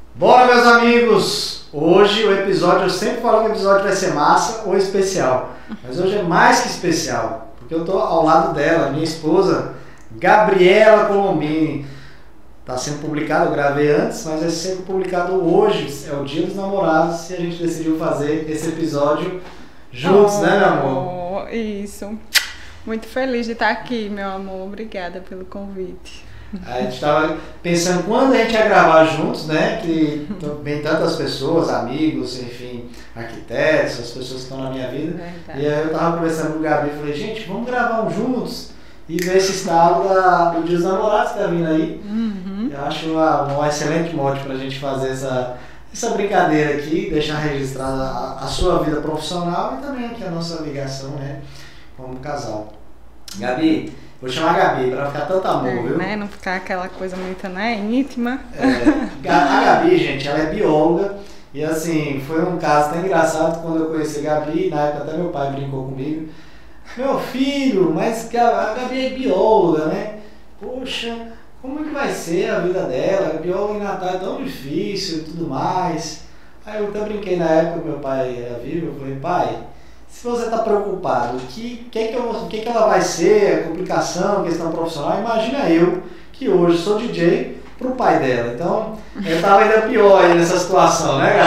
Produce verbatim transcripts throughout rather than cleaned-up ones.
Bora, meus amigos! Hoje o episódio, eu sempre falo que o episódio vai ser massa ou especial, mas hoje é mais que especial, porque eu tô ao lado dela, minha esposa, Gabriela Colombini. Tá sendo publicado, eu gravei antes, mas vai ser publicado hoje, é o Dia dos Namorados, e a gente decidiu fazer esse episódio juntos, oh, né, meu amor? Isso. Muito feliz de estar aqui, meu amor. Obrigada pelo convite. A gente estava pensando quando a gente ia gravar juntos, né? Que vem tantas pessoas, amigos, enfim, arquitetos, as pessoas que estão na minha vida. Verdade. E aí eu estava conversando com o Gabi e falei, gente, vamos gravar um juntos e ver esse estado da, do Dia dos Namorados que está vindo aí. Uhum. Eu acho uma, uma excelente mote para a gente fazer essa, essa brincadeira aqui, deixar registrada a, a sua vida profissional e também aqui a nossa ligação, né? Como casal. Gabi, vou chamar a Gabi para ficar tanto amor, é, viu? Né? Não ficar aquela coisa muito, né, íntima. É, a Gabi, gente, ela é bióloga e assim, foi um caso tão engraçado quando eu conheci a Gabi, na época até meu pai brincou comigo. Meu filho, mas a Gabi é bióloga, né? Poxa, como é que vai ser a vida dela? A bióloga em Natal é tão difícil e tudo mais. Aí eu até brinquei na época que meu pai era vivo, eu falei, pai, se você está preocupado, o que, que, que, que, que ela vai ser, a complicação, a questão profissional, imagina eu, que hoje sou D J, pro pai dela. Então, eu estava ainda pior aí nessa situação, né,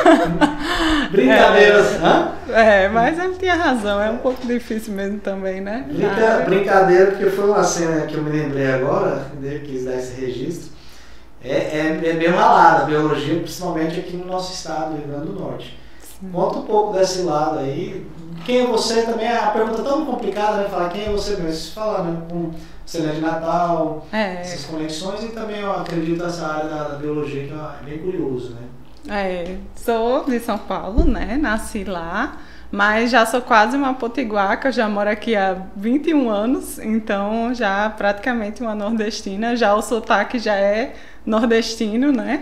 Gabi? Brincadeiras. É, hã? é, mas ele tinha razão, é um pouco difícil mesmo também, né? Brinca, brincadeira, porque foi uma cena que eu me lembrei agora, eu quis dar esse registro. É, é, é bem ralada a biologia, principalmente aqui no nosso estado, Rio Grande do Norte. Conta um pouco desse lado aí. Quem é você também? A pergunta é tão complicada, né? Falar quem é você mesmo. Você fala, né? Com você é de Natal, é. Essas conexões e também eu acredito nessa área da, da biologia que é bem curioso, né? É, sou de São Paulo, né? Nasci lá, mas já sou quase uma potiguaca, já moro aqui há vinte e um anos, então já praticamente uma nordestina, já o sotaque já é nordestino, né?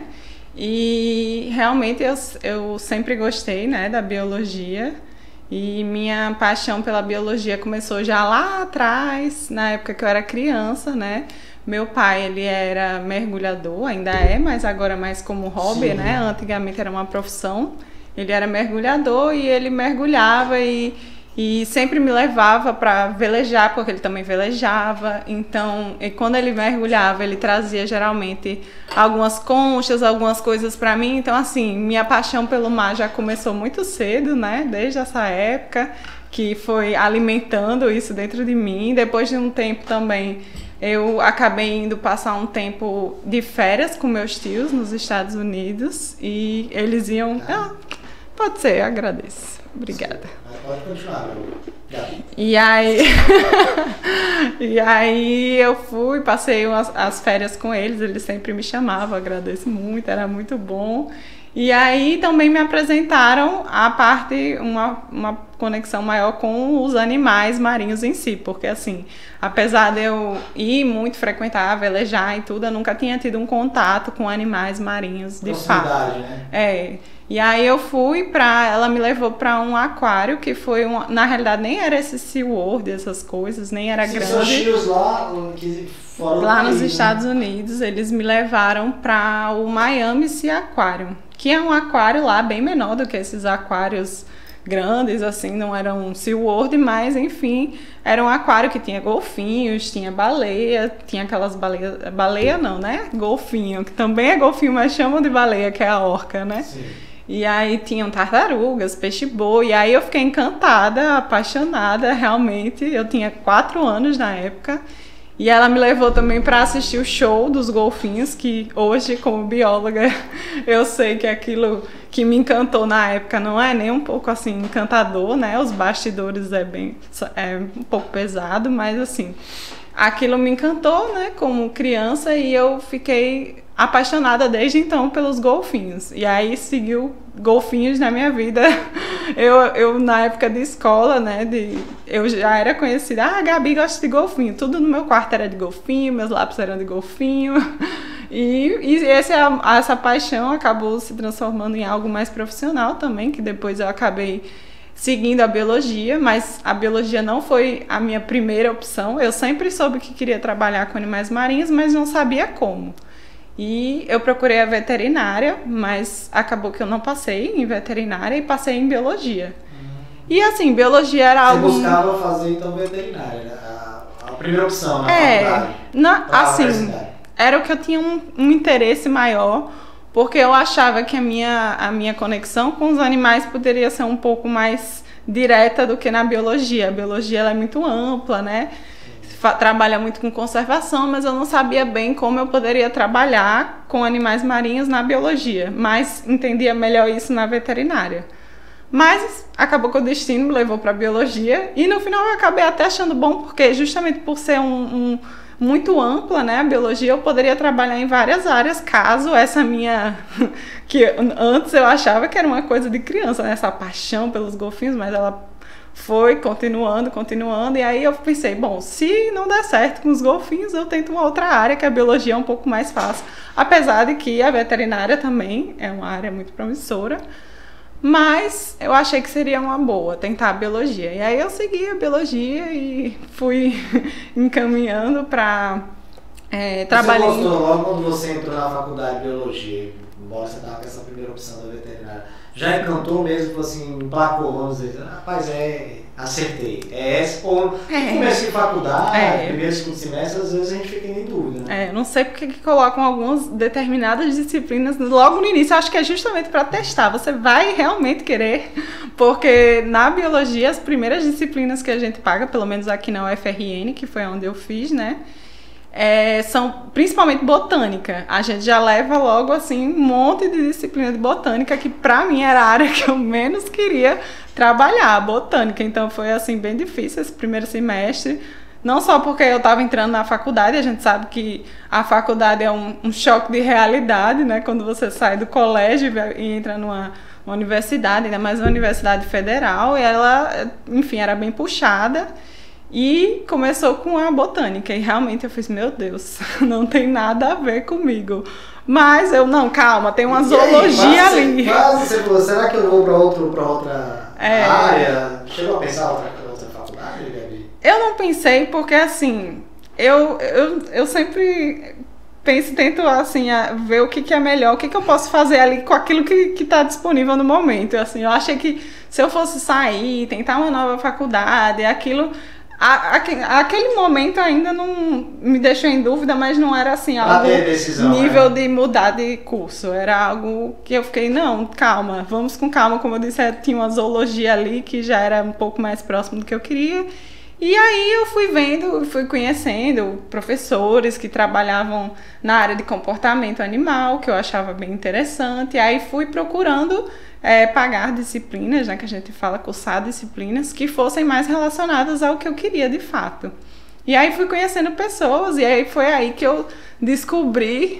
E realmente eu, eu sempre gostei, né, da biologia e minha paixão pela biologia começou já lá atrás, na época que eu era criança, né? Meu pai, ele era mergulhador, ainda é, mas agora mais como hobby, sim, né? Antigamente era uma profissão. Ele era mergulhador e ele mergulhava e E sempre me levava para velejar, porque ele também velejava. Então, e quando ele mergulhava, ele trazia geralmente algumas conchas, algumas coisas para mim. Então, assim, minha paixão pelo mar já começou muito cedo, né? Desde essa época, que foi alimentando isso dentro de mim. Depois de um tempo também, eu acabei indo passar um tempo de férias com meus tios nos Estados Unidos. E eles iam... Ah, pode ser, eu agradeço. Obrigada. Pode continuar, e aí e aí eu fui, passei umas, as férias com eles, eles sempre me chamavam, agradeço muito, era muito bom. E aí também me apresentaram a parte, uma, uma conexão maior com os animais marinhos em si, porque assim, apesar de eu ir muito frequentar, velejar e tudo, eu nunca tinha tido um contato com animais marinhos de fato. Né? É. E aí eu fui pra, ela me levou para um aquário que foi um, na realidade nem era esse SeaWorld, essas coisas, nem era grande. São tios lá, que fora lá do nos país, Estados né? Unidos, eles me levaram para o Miami Sea Aquarium, que é um aquário lá bem menor do que esses aquários grandes, assim, não era um SeaWorld, mas enfim, era um aquário que tinha golfinhos, tinha baleia, tinha aquelas baleias, baleia não, né? Golfinho, que também é golfinho, mas chamam de baleia, que é a orca, né? Sim. E aí tinham tartarugas, peixe-boi, e aí eu fiquei encantada, apaixonada, realmente. Eu tinha quatro anos na época, e ela me levou também para assistir o show dos golfinhos, que hoje, como bióloga, eu sei que aquilo que me encantou na época não é nem um pouco assim encantador, né? Os bastidores é bem, é um pouco pesado, mas assim, aquilo me encantou, né? Como criança, e eu fiquei apaixonada desde então pelos golfinhos. E aí seguiu golfinhos na minha vida. Eu, eu na época de escola, né, de, eu já era conhecida, ah, a Gabi gosta de golfinho. Tudo no meu quarto era de golfinho, meus lápis eram de golfinho. E, e esse, essa paixão acabou se transformando em algo mais profissional também, que depois eu acabei seguindo a biologia, mas a biologia não foi a minha primeira opção. Eu sempre soube que queria trabalhar com animais marinhos, mas não sabia como. E eu procurei a veterinária, mas acabou que eu não passei em veterinária e passei em biologia. Hum. E assim, biologia era Você algo... Você buscava fazer então veterinária, né? a, a primeira opção na é, faculdade? Na, assim, era o que eu tinha um, um interesse maior, porque eu achava que a minha, a minha conexão com os animais poderia ser um pouco mais direta do que na biologia. A biologia ela é muito ampla, né? Trabalha muito com conservação, mas eu não sabia bem como eu poderia trabalhar com animais marinhos na biologia, mas entendia melhor isso na veterinária. Mas acabou que o destino me levou para a biologia e no final eu acabei até achando bom, porque justamente por ser um, um muito ampla, né, a biologia, eu poderia trabalhar em várias áreas, caso essa minha, que antes eu achava que era uma coisa de criança, né, essa paixão pelos golfinhos, mas ela foi continuando, continuando, e aí eu pensei, bom, se não der certo com os golfinhos, eu tento uma outra área, que a biologia é um pouco mais fácil, apesar de que a veterinária também é uma área muito promissora, mas eu achei que seria uma boa tentar a biologia. E aí eu segui a biologia e fui encaminhando para é, trabalhar. Você gostou logo quando você entrou na faculdade de biologia, embora você estava com essa primeira opção da veterinária? Já encantou mesmo, assim, emplacou, vamos dizer, rapaz, é, acertei, é essa, ou é. Começo de faculdade, é. primeiro, segundo semestre, às vezes a gente fica em dúvida, né? É, não sei porque que colocam algumas determinadas disciplinas logo no início, eu acho que é justamente para testar, você vai realmente querer, porque na biologia, as primeiras disciplinas que a gente paga, pelo menos aqui na U F R N, que foi onde eu fiz, né, É, são principalmente botânica. A gente já leva logo assim um monte de disciplina de botânica, que pra mim era a área que eu menos queria trabalhar, a botânica. Então foi assim bem difícil esse primeiro semestre, não só porque eu estava entrando na faculdade, a gente sabe que a faculdade é um, um choque de realidade, né, quando você sai do colégio e entra numa uma universidade, ainda mais uma universidade federal, e ela, enfim, era bem puxada. E começou com a botânica, e realmente eu fiz, meu Deus, não tem nada a ver comigo. Mas eu, não, calma, tem uma e zoologia aí, ali. Quase você falou, será que eu vou para outra é... área? Chegou a pensar outra, outra faculdade, Gabi? Eu não pensei, porque assim, eu, eu, eu sempre penso, tento assim, ver o que, que é melhor, o que, que eu posso fazer ali com aquilo que está disponível no momento. Assim, eu achei que se eu fosse sair, tentar uma nova faculdade, aquilo... A, a, aquele momento ainda não me deixou em dúvida, mas não era assim algo decisão, nível né? de mudar de curso, era algo que eu fiquei, não, calma, vamos com calma, como eu disse, tinha uma zoologia ali que já era um pouco mais próximo do que eu queria, e aí eu fui vendo, fui conhecendo professores que trabalhavam na área de comportamento animal, que eu achava bem interessante, e aí fui procurando É, pagar disciplinas, né, que a gente fala, cursar disciplinas que fossem mais relacionadas ao que eu queria de fato. E aí fui conhecendo pessoas, e aí foi aí que eu descobri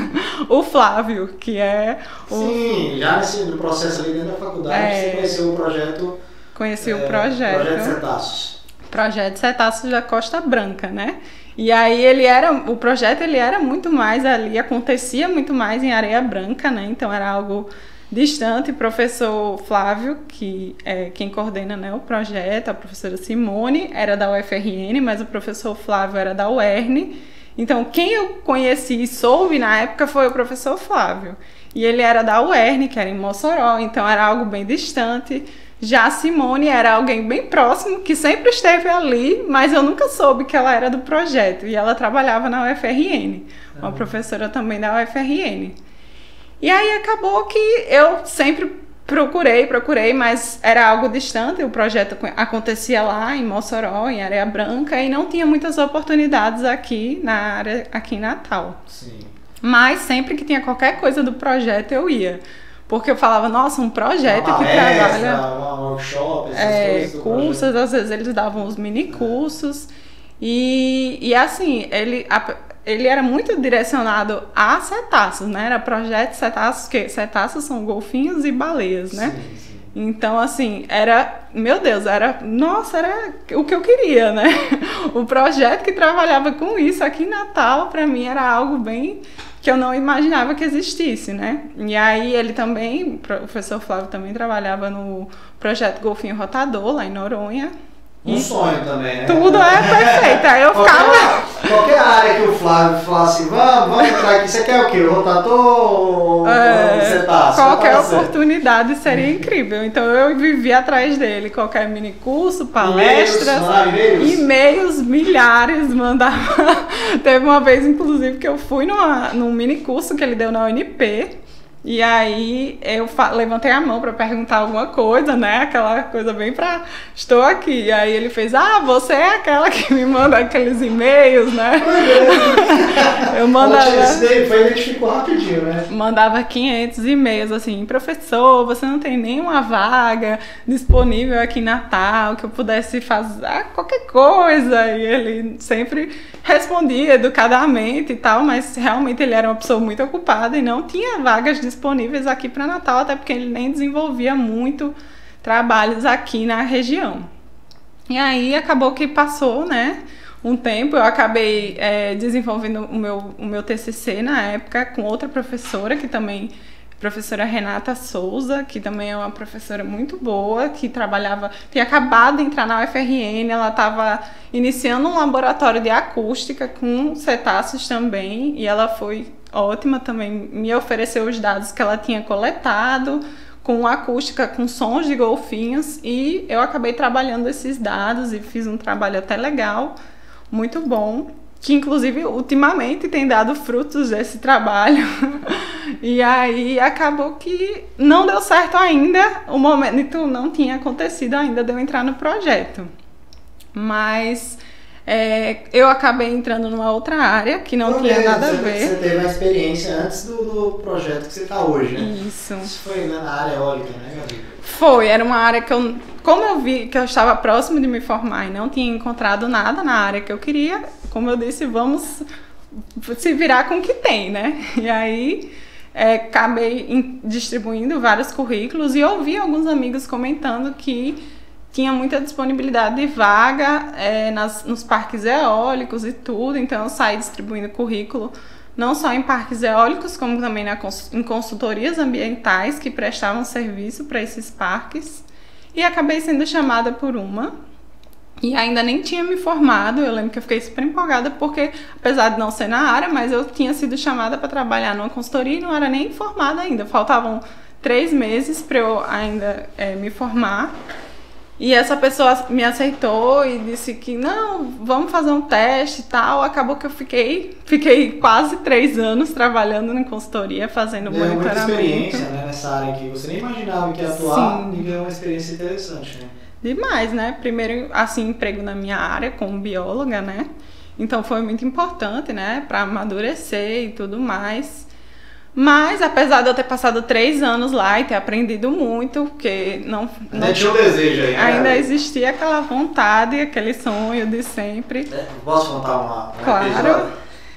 o Flávio, que é o... Sim, já nesse no processo ali dentro da faculdade, é, você conheceu o projeto... Conheci é, o projeto. Projeto Cetáceos. Projeto Cetáceos da Costa Branca, né? E aí ele era, o projeto ele era muito mais ali, acontecia muito mais em Areia Branca, né? Então era algo... distante. O professor Flávio, que é quem coordena, né, o projeto, a professora Simone era da U F R N, mas o professor Flávio era da U E R N. Então, quem eu conheci e soube na época foi o professor Flávio. E ele era da U E R N, que era em Mossoró, então era algo bem distante. Já a Simone era alguém bem próximo, que sempre esteve ali, mas eu nunca soube que ela era do projeto. E ela trabalhava na U F R N, uma professora também da U F R N. E aí acabou que eu sempre procurei, procurei, mas era algo distante, o projeto acontecia lá em Mossoró, em Areia Branca, e não tinha muitas oportunidades aqui na área, aqui em Natal. Sim. Mas sempre que tinha qualquer coisa do projeto eu ia. Porque eu falava, nossa, um projeto uma que palestra, trabalha... um workshop, essas é, coisas. Cursos, às vezes eles davam os mini cursos. É. E, e assim, ele... A, ele era muito direcionado a cetáceos, né? Era projeto cetáceos, que cetáceos são golfinhos e baleias, né? Sim, sim. Então, assim, era... Meu Deus, era... Nossa, era o que eu queria, né? O projeto que trabalhava com isso aqui em Natal, para mim, era algo bem... que eu não imaginava que existisse, né? E aí ele também... O professor Flávio também trabalhava no projeto Golfinho Rotador, lá em Noronha. Um sonho também, né? Tudo é perfeito. Aí eu ficava... Qualquer, qualquer área que o Flávio falar assim, vamos, vamos entrar aqui, você quer o quê? O rotator ou É, você tá? qualquer oportunidade seria incrível. Então eu vivi atrás dele, qualquer mini curso, palestras, e-mails, e-mails, milhares, mandava. Teve uma vez, inclusive, que eu fui numa, num mini curso que ele deu na U N P. E aí eu levantei a mão para perguntar alguma coisa, né? Aquela coisa bem pra... Estou aqui. E aí ele fez, ah, você é aquela que me manda aqueles e-mails, né? Eu mandava... Isso daí foi, identificou rapidinho, né? Mandava quinhentos e-mails assim, professor, você não tem nenhuma vaga disponível aqui em Natal que eu pudesse fazer qualquer coisa. E ele sempre respondia educadamente e tal, mas realmente ele era uma pessoa muito ocupada e não tinha vagas disponíveis aqui para Natal, até porque ele nem desenvolvia muito trabalhos aqui na região. E aí acabou que passou, né, um tempo, eu acabei é, desenvolvendo o meu, o meu T C C na época com outra professora, que também, professora Renata Souza, que também é uma professora muito boa, que trabalhava, tinha acabado de entrar na U F R N, ela estava iniciando um laboratório de acústica com cetáceos também, e ela foi ótima também, me ofereceu os dados que ela tinha coletado, com acústica, com sons de golfinhos, e eu acabei trabalhando esses dados e fiz um trabalho até legal, muito bom, que inclusive ultimamente tem dado frutos desse trabalho. E aí acabou que não deu certo ainda, o momento não tinha acontecido ainda de eu entrar no projeto. Mas é, eu acabei entrando numa outra área que não foi tinha mesmo, nada a você, ver. Você teve uma experiência antes do, do projeto que você está hoje, né? Isso. Isso foi na área eólica, né, Gabi? Foi, era uma área que eu, como eu vi que eu estava próximo de me formar e não tinha encontrado nada na área que eu queria, como eu disse, vamos se virar com o que tem, né? E aí é, acabei em, distribuindo vários currículos e ouvi alguns amigos comentando que tinha muita disponibilidade de vaga é, nas, nos parques eólicos e tudo, então eu saí distribuindo currículo não só em parques eólicos, como também na, em consultorias ambientais que prestavam serviço para esses parques, e acabei sendo chamada por uma, e ainda nem tinha me formado. Eu lembro que eu fiquei super empolgada, porque apesar de não ser na área, mas eu tinha sido chamada para trabalhar numa consultoria e não era nem formada ainda, faltavam três meses para eu ainda é, me formar. E essa pessoa me aceitou e disse que não, vamos fazer um teste e tal. Acabou que eu fiquei, fiquei quase três anos trabalhando na consultoria, fazendo Deu monitoramento. Muita experiência, né, nessa área aqui. Você nem imaginava que ia atuar e ganhou uma experiência interessante, né? Demais, né? Primeiro, assim, emprego na minha área como bióloga, né? Então foi muito importante, né? Para amadurecer e tudo mais. Mas, apesar de eu ter passado três anos lá e ter aprendido muito, porque não... Ainda não tinha um desejo aí, né? Ainda existia aquela vontade, aquele sonho de sempre. É, posso contar uma, uma Claro. episódio?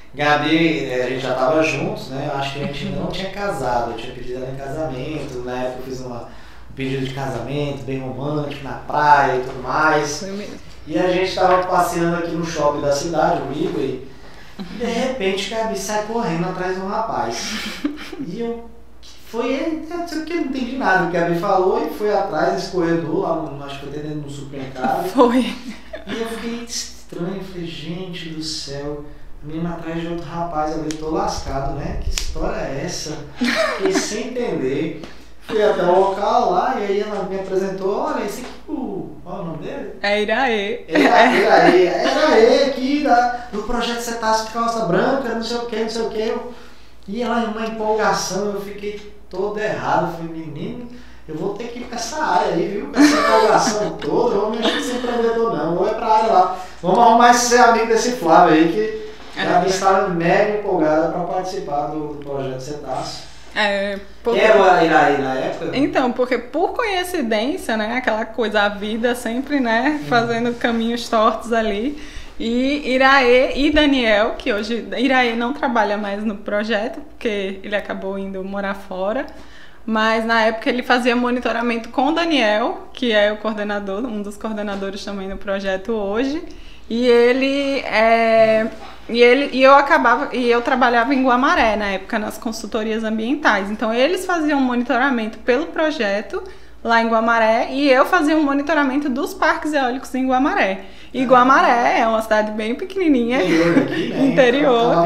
Gabi, a gente já estava juntos, né? Eu acho que a gente ainda não tinha casado. Eu tinha pedido ela em casamento, na época eu fiz uma, um pedido de casamento bem romântico, na praia e tudo mais. Foi mesmo. E a gente estava passeando aqui no shopping da cidade, o Midway. E de repente Gabi sai correndo atrás de um rapaz. E eu, que foi ele? Eu não sei o que, eu não entendi nada. O que a Gabi falou e foi atrás desse corredor, lá no, acho que foi dentro de um supermercado. Foi. E eu fiquei estranho, falei, gente do céu, a menina atrás de outro rapaz, eu tô lascado, né? Que história é essa? Fiquei sem entender. Fui até o local lá e aí ela me apresentou, olha, esse aqui, o, qual é o nome dele? É Iraê. Era Iraê, era ele aqui da, do projeto Cetáceo de Calça Branca, não sei o que, não sei o que. E ela, uma empolgação, eu fiquei todo errado, falei, menino, eu vou ter que ir pra essa área aí, viu? Com essa empolgação toda, eu vou mexer sem empreendedor não, vou ir pra área lá. Vamos arrumar esse ser amigo desse Flávio aí, que a minha estava mega empolgada para participar do, do projeto Cetáceo. É, porque... Quem era o Iraí na época? Então, porque por coincidência, né, aquela coisa, a vida sempre, né, hum. fazendo caminhos tortos ali, e Iraê e Daniel, que hoje, Iraê não trabalha mais no projeto, porque ele acabou indo morar fora, mas na época ele fazia monitoramento com o Daniel, que é o coordenador, um dos coordenadores também do projeto hoje, e ele é... E, ele, e eu acabava e eu trabalhava em Guamaré na época nas consultorias ambientais. Então eles faziam um monitoramento pelo projeto lá em Guamaré e eu fazia um monitoramento dos parques eólicos em Guamaré. E Guamaré é uma cidade bem pequenininha, interior, aqui, né? interior.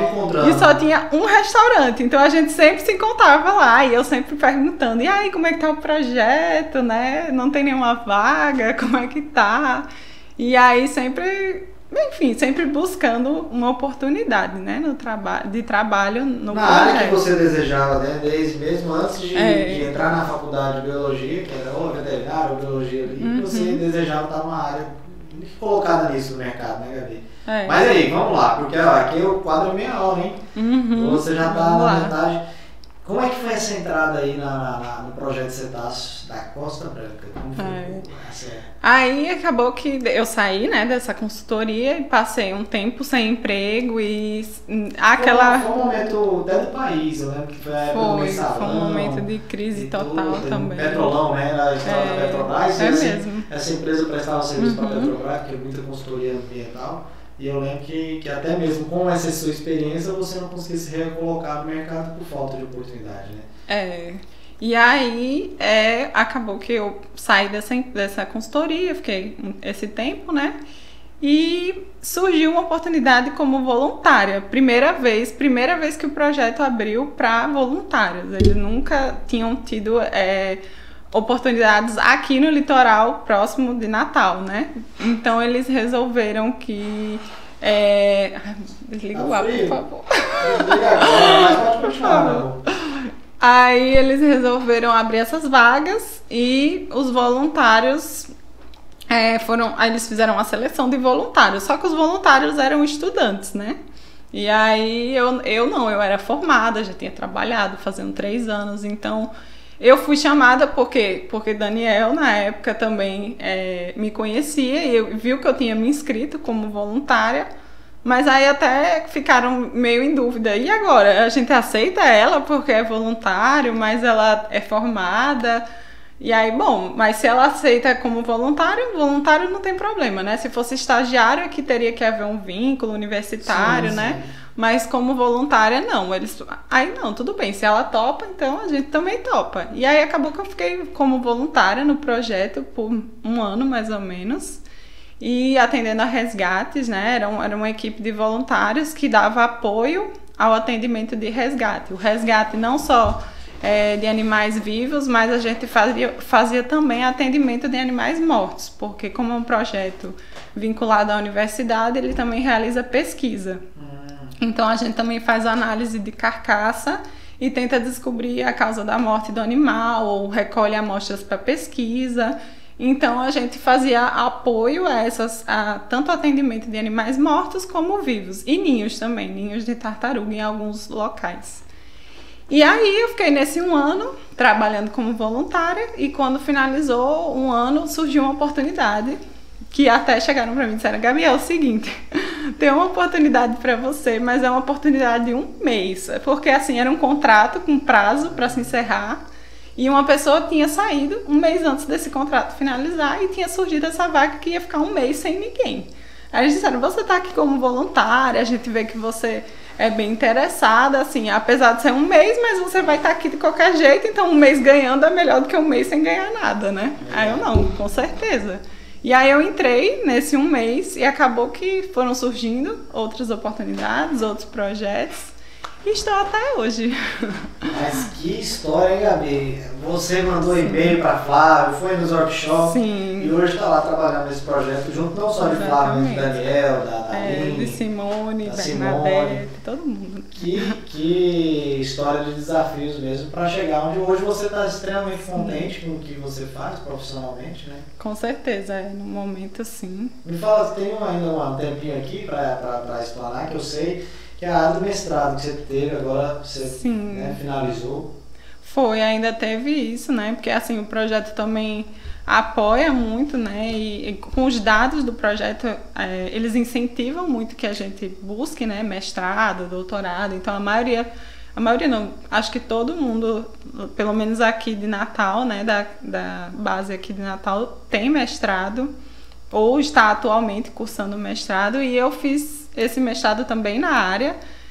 só tinha um restaurante, então a gente sempre se encontrava lá e eu sempre perguntando, e aí, como é que tá o projeto, né? Não tem nenhuma vaga, como é que tá? E aí sempre, enfim, sempre buscando uma oportunidade, né, no traba de trabalho no na projeto. área que você desejava, né? Desde mesmo antes de, É. de entrar na faculdade de biologia, que era ou veterinário ou biologia ali, Uhum. você desejava estar numa área colocada nisso no mercado, né, Gabi? É. Mas aí, vamos lá, porque ó, aqui o quadro é meia aula, hein? Uhum. Você já está Vamos na lá. metade. Como é que foi essa entrada aí na, na- na- no projeto Cetáceos da Costa Branca? Como foi É. essa... Aí acabou que eu saí, né, dessa consultoria e passei um tempo sem emprego e hum, aquela... Foi um momento até do país, eu lembro que foi a época do Foi, mensalão, foi um momento de crise e total tudo, teve também. Petrolão, né? Era a história É, da Petrobras. é e essa, mesmo. essa empresa prestava serviço para a Uhum. Petrobras, que é muita consultoria ambiental. E eu lembro que, que até mesmo com essa sua experiência você não conseguia se recolocar no mercado por falta de oportunidade, né? É. E aí é, acabou que eu saí dessa, dessa consultoria, fiquei esse tempo, né? E surgiu uma oportunidade como voluntária. Primeira vez, primeira vez que o projeto abriu para voluntários. Eles nunca tinham tido é, oportunidades aqui no litoral próximo de Natal, né? Então eles resolveram que... É... Ai, desliga o Tá ar, por frio? favor. Desliga agora, mas pode continuar, meu amor. Aí eles resolveram abrir essas vagas e os voluntários é, foram. Aí eles fizeram uma seleção de voluntários, só que os voluntários eram estudantes, né? E aí eu, eu não, eu era formada, já tinha trabalhado fazendo três anos, então eu fui chamada porque, porque Daniel, na época, também é, me conhecia e eu, viu que eu tinha me inscrito como voluntária. Mas aí até ficaram meio em dúvida. E agora? A gente aceita ela porque é voluntário, mas ela é formada. E aí, bom, mas se ela aceita como voluntário, voluntário não tem problema, né? Se fosse estagiário é que teria que haver um vínculo universitário, Sim, né? sim. Mas como voluntária, não. Eles... Aí não, tudo bem. Se ela topa, então a gente também topa. E aí acabou que eu fiquei como voluntária no projeto por um ano, mais ou menos. E atendendo a resgates, né? Era, um, era uma equipe de voluntários que dava apoio ao atendimento de resgate. O resgate não só é, de animais vivos, mas a gente fazia, fazia também atendimento de animais mortos, porque como é um projeto vinculado à universidade, ele também realiza pesquisa. Então a gente também faz análise de carcaça e tenta descobrir a causa da morte do animal, ou recolhe amostras para pesquisa. Então a gente fazia apoio a essas, a, tanto atendimento de animais mortos como vivos. E ninhos também, ninhos de tartaruga em alguns locais. E aí eu fiquei nesse um ano trabalhando como voluntária e quando finalizou um ano surgiu uma oportunidade que até chegaram para mim e disseram: Gabi, é o seguinte, tem uma oportunidade para você, mas é uma oportunidade de um mês. Porque assim, era um contrato com prazo para se encerrar. E uma pessoa tinha saído um mês antes desse contrato finalizar e tinha surgido essa vaga que ia ficar um mês sem ninguém. Aí eles disseram: você está aqui como voluntária, a gente vê que você é bem interessada, assim, apesar de ser um mês, mas você vai estar aqui de qualquer jeito, então um mês ganhando é melhor do que um mês sem ganhar nada, né? Aí eu não, com certeza. E aí eu entrei nesse um mês e acabou que foram surgindo outras oportunidades, outros projetos. E estou até hoje. Mas que história, hein, Gabi? Você mandou e-mail para Flávio, foi nos workshops. Sim. E hoje está lá trabalhando nesse projeto, junto não só de Flávio, mas de Daniel, da, da é, Aline, de Simone, da Bernadette, Simone. todo mundo. Que, que história de desafios mesmo para chegar onde hoje você está extremamente contente com o que você faz profissionalmente, né? Com certeza, é, no momento sim. Me fala, tem ainda um tempinho aqui para explanar, que eu sei que é a área do mestrado que você teve, agora você né, finalizou. Foi, ainda teve isso, né? Porque assim, o projeto também apoia muito, né? E, e com os dados do projeto, é, eles incentivam muito que a gente busque, né? Mestrado, doutorado. Então a maioria, a maioria não, acho que todo mundo, pelo menos aqui de Natal, né? Da, da base aqui de Natal, tem mestrado ou está atualmente cursando mestrado. E eu fiz esse mestrado também na área.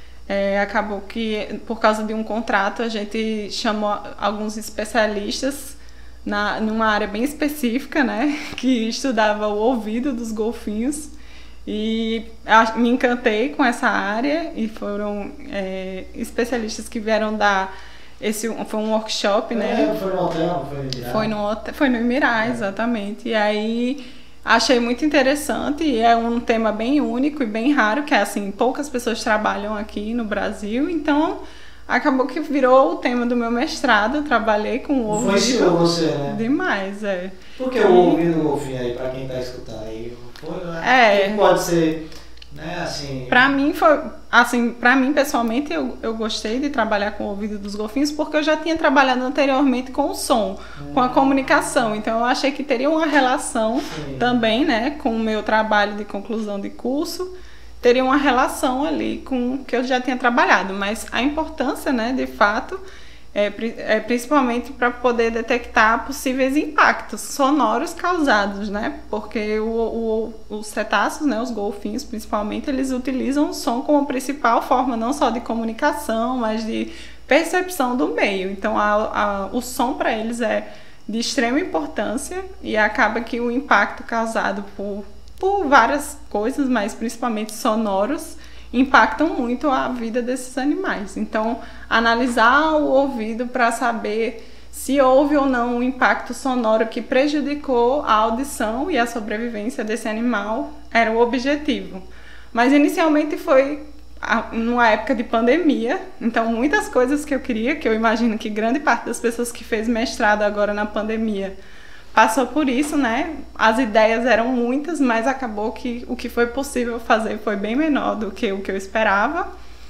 É, acabou que, por causa de um contrato, a gente chamou alguns especialistas na, numa área bem específica, né, que estudava o ouvido dos golfinhos. E a- me encantei com essa área e foram é, especialistas que vieram dar esse foi um workshop, né? É, foi no hotel, não foi no Imirai? Foi no hotel, foi no Imirai, exatamente. E aí achei muito interessante e é um tema bem único e bem raro, que é assim, poucas pessoas trabalham aqui no Brasil, então acabou que virou o tema do meu mestrado. Eu trabalhei com o ouvido. Influenciou você, né? Demais, é. Por que o ouvido golfinho aí, pra quem tá escutando aí? Foi, É. que pode ser, né, assim... Pra mim foi, assim, pra mim pessoalmente eu, eu gostei de trabalhar com o ouvido dos golfinhos porque eu já tinha trabalhado anteriormente com o som, hum. com a comunicação, então eu achei que teria uma relação Sim. também, né, com o meu trabalho de conclusão de curso, teria uma relação ali com o que eu já tinha trabalhado, mas a importância, né, de fato, é, é principalmente para poder detectar possíveis impactos sonoros causados, né, porque o, o, os cetáceos, né, os golfinhos principalmente, eles utilizam o som como principal forma não só de comunicação, mas de percepção do meio, então a, a, o som para eles é de extrema importância e acaba que o impacto causado por por várias coisas, mas principalmente sonoros, impactam muito a vida desses animais. Então, analisar o ouvido para saber se houve ou não um impacto sonoro que prejudicou a audição e a sobrevivência desse animal era o objetivo. Mas inicialmente foi numa época de pandemia, então muitas coisas que eu queria, que eu imagino que grande parte das pessoas que fez mestrado agora na pandemia passou por isso, né? As ideias eram muitas, mas acabou que o que foi possível fazer foi bem menor do que o que eu esperava.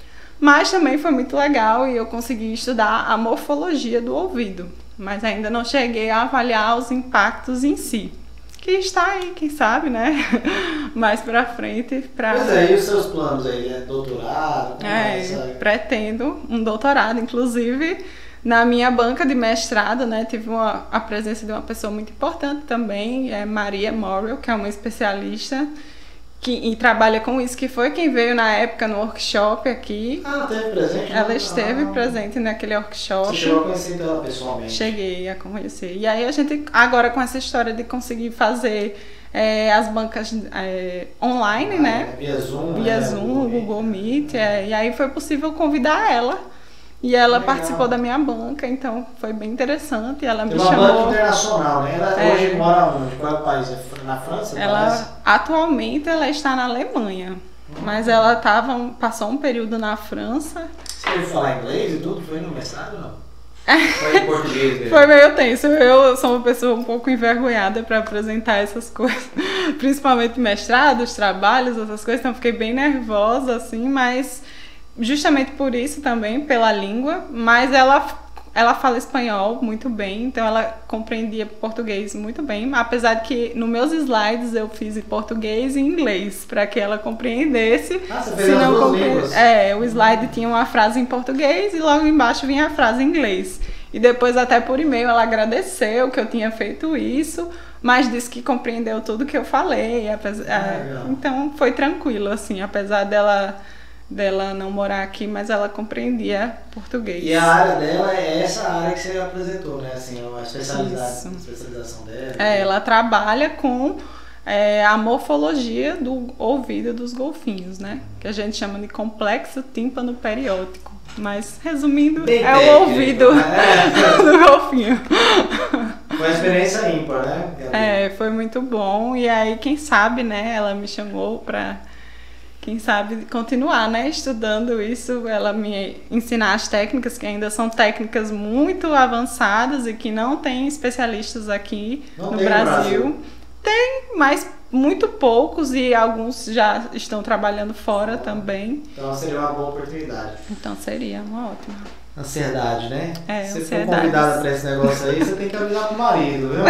Mas também foi muito legal e eu consegui estudar a morfologia do ouvido, mas ainda não cheguei a avaliar os impactos em si. Que está aí, quem sabe, né? Mais pra frente. Pra... Pois é, e os seus planos aí? É doutorado? É, é pretendo um doutorado, inclusive. Na minha banca de mestrado, né, tive uma, a presença de uma pessoa muito importante também, é Maria Morrell, que é uma especialista que, e trabalha com isso, que foi quem veio na época no workshop aqui. Ah, ela esteve presente? Ela esteve ah, presente naquele workshop. Você chegou a conhecer ela pessoalmente? Cheguei a conhecer. E aí a gente, agora com essa história de conseguir fazer é, as bancas é, online, ah, né? Via Zoom, Via né? Zoom, Google Meet, é, e aí foi possível convidar ela. E ela Legal. participou da minha banca, então foi bem interessante. Ela Tem me uma chamou. banca internacional, né? Ela é, hoje mora onde? Qual é o país? É na França? Ela parece? atualmente ela está na Alemanha, hum. mas ela tava, passou um período na França. Você ouviu falar inglês e tudo? Foi no mestrado, não? Foi em português mesmo? Foi meio tenso. Eu sou uma pessoa um pouco envergonhada para apresentar essas coisas, principalmente mestrados, trabalhos, essas coisas. Então fiquei bem nervosa assim, mas justamente por isso também, pela língua, mas ela, ela fala espanhol muito bem, então ela compreendia português muito bem, apesar de que nos meus slides eu fiz em português e inglês, para que ela compreendesse. Ah, você fez as duas línguas? É, o slide tinha uma frase em português e logo embaixo vinha a frase em inglês. E depois até por e-mail ela agradeceu que eu tinha feito isso, mas disse que compreendeu tudo que eu falei, apesar, ah, então foi tranquilo, assim, apesar dela... dela não morar aqui, mas ela compreendia português. E a área dela é essa área que você apresentou, né? Assim, a especialização, a especialização dela. É, ela trabalha com é, a morfologia do ouvido dos golfinhos, né? Que a gente chama de complexo tímpano periótico. Mas, resumindo, Bem é técnico, o ouvido né? do golfinho. Foi uma experiência ímpar, né? É, foi muito bom. E aí, quem sabe, né? Ela me chamou para... quem sabe continuar, né, estudando isso, ela me ensinar as técnicas, que ainda são técnicas muito avançadas e que não tem especialistas aqui não no Brasil. Brasil. Tem, mas muito poucos e alguns já estão trabalhando fora ah, também. Então seria uma boa oportunidade. Então seria uma ótima. Ansiedade, né? É, se você for convidada para esse negócio aí, você tem que avisar pro marido, viu?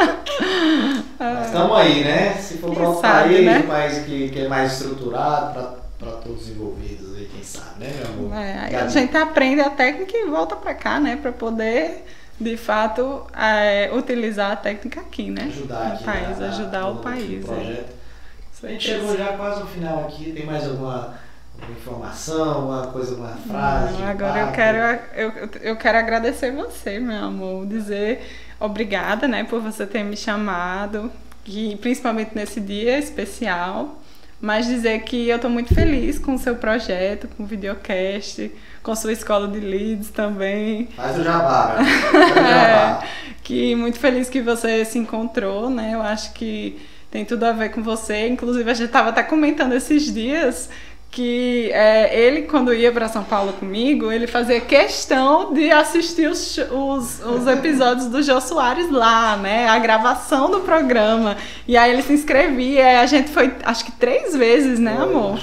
Mas estamos aí, né? Se for para outro país, né? Um país que, que é mais estruturado, para todos os envolvidos aí, quem sabe, né, meu amor? É, aí a gente aprende a técnica e volta para cá, né? Para poder, de fato, é, utilizar a técnica aqui, né? Ajudar aqui, o país, na, ajudar na, o país. É. A gente chegou já quase no final aqui, tem mais alguma... uma informação, uma coisa, uma frase. Não, agora eu quero, eu, eu quero agradecer você, meu amor, dizer obrigada, né, por você ter me chamado, e principalmente nesse dia especial. mas dizer que eu estou muito feliz com o seu projeto, com o videocast, com sua escola de leads também. Faz o jabá, né? Faz o jabá. É, que muito feliz que você se encontrou, né? Eu acho que tem tudo a ver com você. Inclusive, a gente estava até comentando esses dias que é, ele, quando ia para São Paulo comigo, ele fazia questão de assistir os, os, os episódios do Jô Soares lá, né? A gravação do programa. E aí ele se inscrevia. A gente foi, acho que três vezes, né, amor?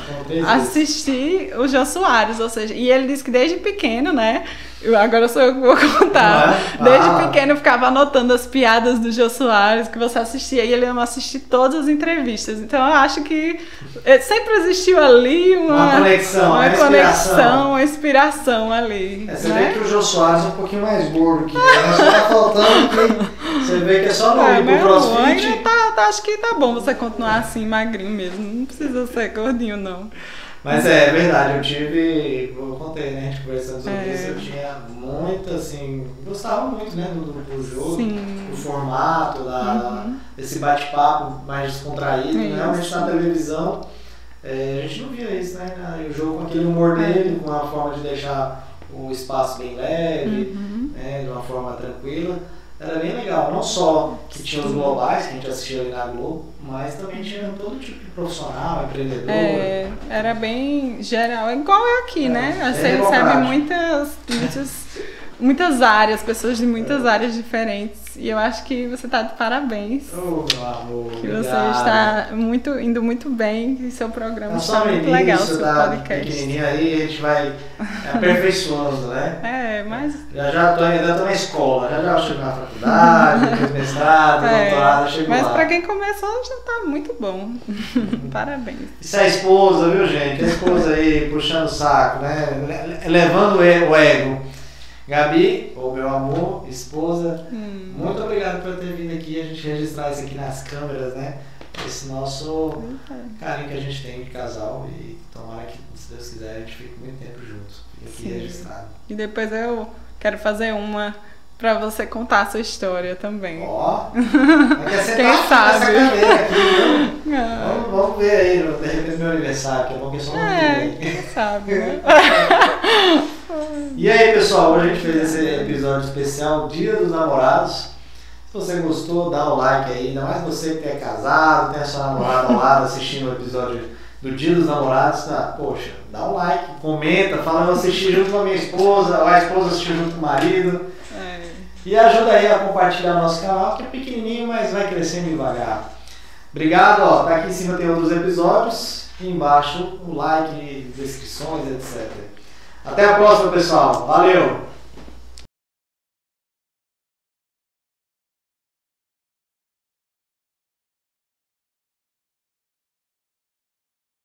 Assistir o Jô Soares, ou seja, e ele disse que desde pequeno, né? Agora sou eu que vou contar. É? Desde ah. pequeno eu ficava anotando as piadas do Jô Soares que você assistia e ele ia assistir todas as entrevistas. Então eu acho que sempre existiu ali uma, uma conexão, uma, uma conexão, uma inspiração ali. É, você né? vê que o Jô Soares é um pouquinho mais gordo que ele, né? Só tá faltando que você vê que é só não é, ir pro CrossFit. Ainda tá, tá, acho que tá bom você continuar assim, magrinho mesmo. Não precisa ser gordinho, não. Mas é, é verdade, eu tive, eu contei, né, a gente conversando sobre é. isso, eu tinha muito, assim, gostava muito, né, do, do jogo, Sim. do formato, da, uhum. desse bate-papo mais descontraído, é realmente na televisão, é, a gente não via isso, né, o jogo com aquele humor dele, com uma forma de deixar o espaço bem leve, uhum. né, de uma forma tranquila. Era bem legal, não só que tinha os globais, que a gente assistia ali na Globo, mas também tinha todo tipo de profissional, empreendedor. É, era bem geral, igual é aqui, é, né? Você é recebe muitas, muitas, muitas áreas, pessoas de muitas é. áreas diferentes. E eu acho que você está de parabéns. Oh, meu amor, que obrigado. Você está muito, indo muito bem e seu programa não está muito início, legal, seu tá podcast. Pequenininho aí, a gente vai aperfeiçoando, né? É, mas... Já já tô, ainda tô na escola, já já chego na faculdade, depois mestrado, é, doutorado, chego mas lá. Mas para quem começou já está muito bom. Parabéns. Isso é a esposa, viu, gente? A esposa aí puxando o saco, né? Levando o ego. Gabi, ô meu amor, esposa, hum. muito obrigado por ter vindo aqui, a gente registrar isso aqui nas câmeras, né? Esse nosso carinho que a gente tem de casal e tomara que, se Deus quiser, a gente fique muito tempo juntos, aqui Sim. registrado. E depois eu quero fazer uma pra você contar a sua história também. Ó, oh, quem sabe? Essa cadeira aqui, viu? Vamos, vamos ver aí, de repente meu aniversário, que é bom que só é, quem sabe, né? E aí, pessoal, hoje a gente fez esse episódio especial Dia dos Namorados. Se você gostou, dá o like aí, ainda mais você que é casado, tem a sua namorada ao lado assistindo o episódio do Dia dos Namorados, tá? Poxa, dá um like, comenta, fala eu assisti junto com a minha esposa, ou a esposa assistiu junto com o marido. É. E ajuda aí a compartilhar o nosso canal, que é pequenininho, mas vai crescendo devagar. Obrigado, ó, tá aqui em cima tem outros episódios, e embaixo o like, descrições, etcétera. Até a próxima, pessoal. Valeu!